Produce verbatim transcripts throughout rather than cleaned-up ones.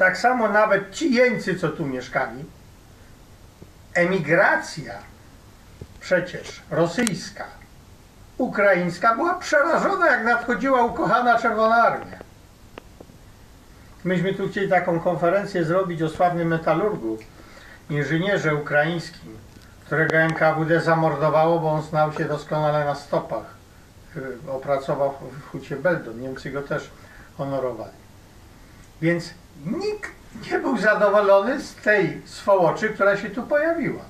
tak samo nawet ci jeńcy, co tu mieszkali, emigracja przecież rosyjska, ukraińska była przerażona, jak nadchodziła ukochana Czerwona Armia. Myśmy tu chcieli taką konferencję zrobić o sławnym metalurgu, inżynierze ukraińskim, którego N K W D zamordowało, bo on znał się doskonale na stopach. Opracował w hucie Beldon. Niemcy go też honorowali. Więc nikt nie był zadowolony z tej swołoczy, która się tu pojawiła.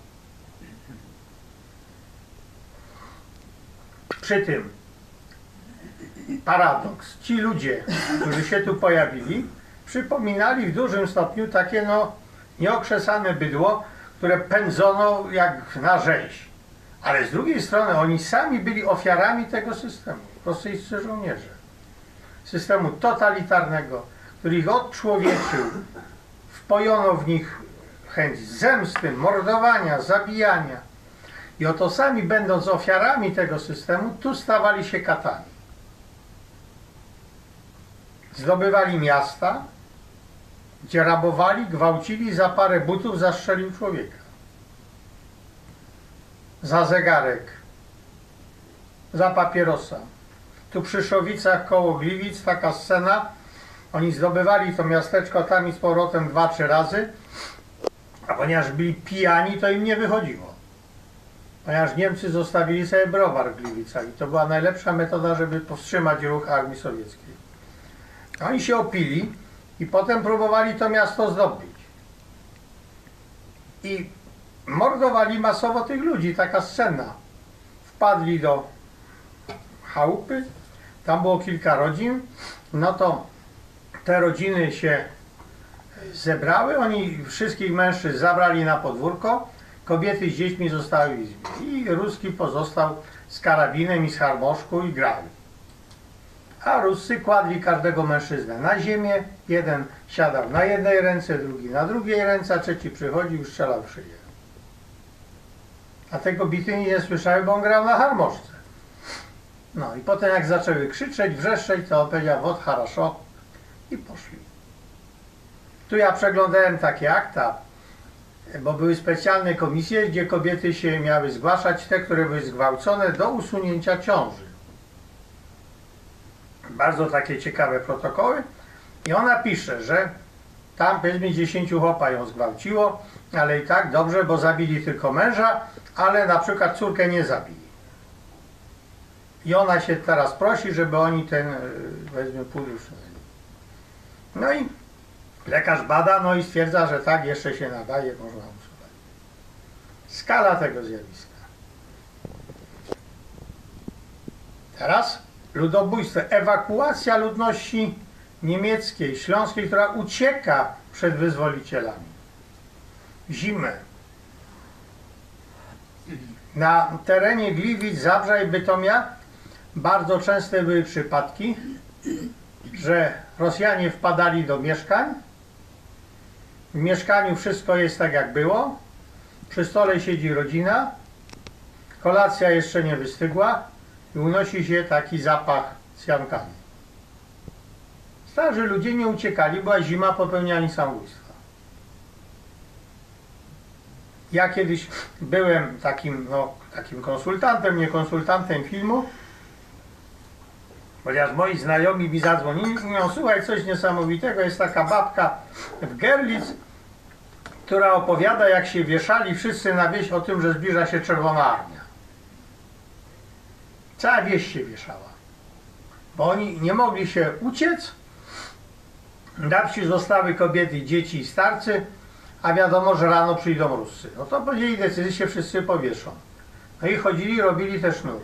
Przy tym paradoks. Ci ludzie, którzy się tu pojawili, przypominali w dużym stopniu takie no nieokrzesane bydło, które pędzono jak na rzeź. Ale z drugiej strony oni sami byli ofiarami tego systemu. Rosyjscy żołnierze. Systemu totalitarnego, który ich odczłowieczył, wpojono w nich chęć zemsty, mordowania, zabijania. I oto sami, będąc ofiarami tego systemu, tu stawali się katami. Zdobywali miasta, gdzie rabowali, gwałcili, za parę butów zastrzelił człowieka. Za zegarek, za papierosa. Tu przy Szowicach koło Gliwic taka scena. Oni zdobywali to miasteczko tam i z powrotem dwa, trzy razy, a ponieważ byli pijani, to im nie wychodziło. Ponieważ Niemcy zostawili sobie browar w Gliwicach i to była najlepsza metoda, żeby powstrzymać ruch armii sowieckiej. Oni się opili i potem próbowali to miasto zdobyć. I mordowali masowo tych ludzi, taka scena. Wpadli do chałupy, tam było kilka rodzin, no to te rodziny się zebrały, oni wszystkich mężczyzn zabrali na podwórko, kobiety z dziećmi zostały w izbie i Ruski pozostał z karabinem i z harmoszku i grali. A Ruscy kładli każdego mężczyznę na ziemię, jeden siadał na jednej ręce, drugi na drugiej ręce, a trzeci przychodził i strzelał w szyję. A te kobiety nie słyszały, bo on grał na harmoszce. No i potem jak zaczęły krzyczeć, wrzeszczeć, to on powiedział wod haraszo i poszli. Tu ja przeglądałem takie akta, bo były specjalne komisje, gdzie kobiety się miały zgłaszać, te, które były zgwałcone, do usunięcia ciąży. Bardzo takie ciekawe protokoły. I ona pisze, że tam powiedzmy dziesięciu chłopa ją zgwałciło, ale i tak dobrze, bo zabili tylko męża, ale na przykład córkę nie zabili. I ona się teraz prosi, żeby oni ten, powiedzmy, płód usunęli. No i lekarz bada, no i stwierdza, że tak, jeszcze się nadaje, można usuwać. Skala tego zjawiska. Teraz ludobójstwo, ewakuacja ludności niemieckiej, śląskiej, która ucieka przed wyzwolicielami. Zimę. Na terenie Gliwic, Zabrza i Bytomia bardzo częste były przypadki, że Rosjanie wpadali do mieszkań. W mieszkaniu wszystko jest tak jak było. Przy stole siedzi rodzina. Kolacja jeszcze nie wystygła i unosi się taki zapach z jankami. Starzy ludzie nie uciekali, była zima, popełniali samobójstwa. Ja kiedyś byłem takim, no, takim konsultantem, nie konsultantem filmu, ponieważ moi znajomi mi zadzwonili i mówią, słuchaj, coś niesamowitego, jest taka babka w Görlitz, która opowiada, jak się wieszali wszyscy na wieś o tym, że zbliża się Czerwona Armia. Cała wieś się wieszała, bo oni nie mogli się uciec. Na wsi zostały kobiety, dzieci i starcy, a wiadomo, że rano przyjdą Ruscy. No to podjęli decyzję, się wszyscy powieszą. No i chodzili, robili te sznury.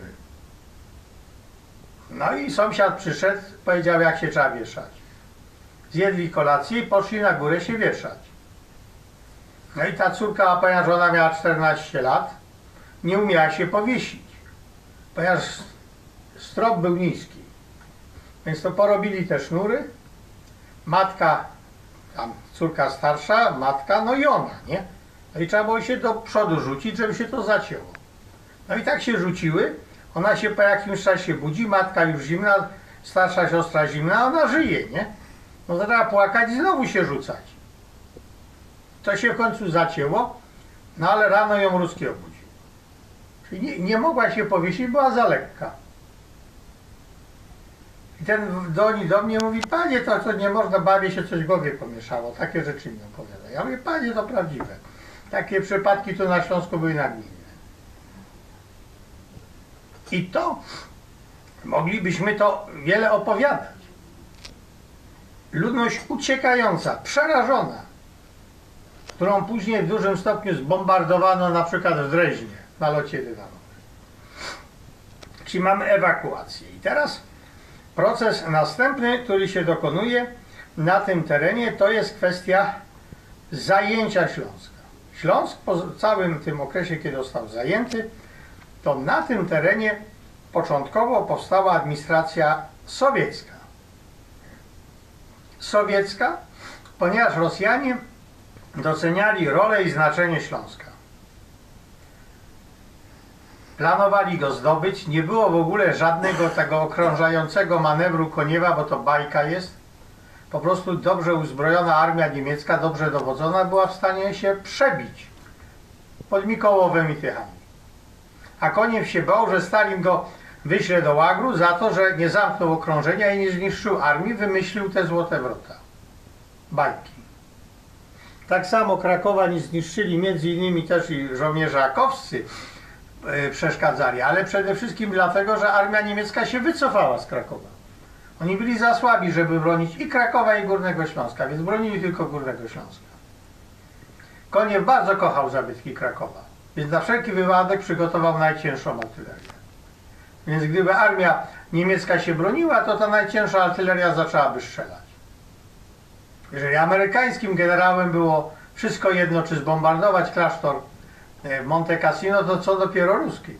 No i sąsiad przyszedł, powiedział, jak się trzeba wieszać. Zjedli kolację i poszli na górę się wieszać. No i ta córka, ponieważ ona miała czternaście lat, nie umiała się powiesić, ponieważ strop był niski. Więc to porobili te sznury. Matka, tam córka starsza, matka, no i ona, nie? No i trzeba było się do przodu rzucić, żeby się to zacięło. No i tak się rzuciły. Ona się po jakimś czasie budzi, matka już zimna, starsza siostra zimna, ona żyje, nie? No to trzeba płakać i znowu się rzucać. To się w końcu zacięło, no ale rano ją Ruski obudził. Czyli nie, nie mogła się powiesić, była za lekka. I ten do niej do mnie mówi, panie, to co nie można, babie się coś w głowie pomieszało. Takie rzeczy mi opowiada. Ja mówię, panie, to prawdziwe. Takie przypadki tu na Śląsku były nagminne. I to moglibyśmy to wiele opowiadać. Ludność uciekająca, przerażona, którą później w dużym stopniu zbombardowano na przykład w Dreźnie, na locie dynamowym. Czyli mamy ewakuację. I teraz proces następny, który się dokonuje na tym terenie, to jest kwestia zajęcia Śląska. Śląsk po całym tym okresie, kiedy został zajęty, to na tym terenie początkowo powstała administracja sowiecka. Sowiecka, ponieważ Rosjanie doceniali rolę i znaczenie Śląska. Planowali go zdobyć, nie było w ogóle żadnego tego okrążającego manewru Koniewa, bo to bajka jest. Po prostu dobrze uzbrojona armia niemiecka, dobrze dowodzona, była w stanie się przebić pod Mikołowem i Tychami. A Koniew się bał, że Stalin go wyśle do łagru za to, że nie zamknął okrążenia i nie zniszczył armii, wymyślił te złote wrota. Bajki. Tak samo Krakowa nie zniszczyli, między innymi też i żołnierze akowscy yy, przeszkadzali, ale przede wszystkim dlatego, że armia niemiecka się wycofała z Krakowa. Oni byli za słabi, żeby bronić i Krakowa, i Górnego Śląska, więc bronili tylko Górnego Śląska. Koniew bardzo kochał zabytki Krakowa, więc na wszelki wypadek przygotował najcięższą artylerię. Więc gdyby armia niemiecka się broniła, to ta najcięższa artyleria zaczęłaby strzelać. Jeżeli amerykańskim generałem było wszystko jedno, czy zbombardować klasztor w Monte Cassino, to co dopiero ruskim.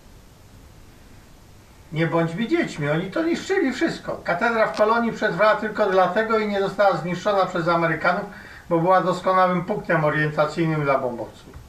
Nie bądźmy dziećmi, oni to niszczyli wszystko. Katedra w Kolonii przetrwała tylko dlatego i nie została zniszczona przez Amerykanów, bo była doskonałym punktem orientacyjnym dla bombowców.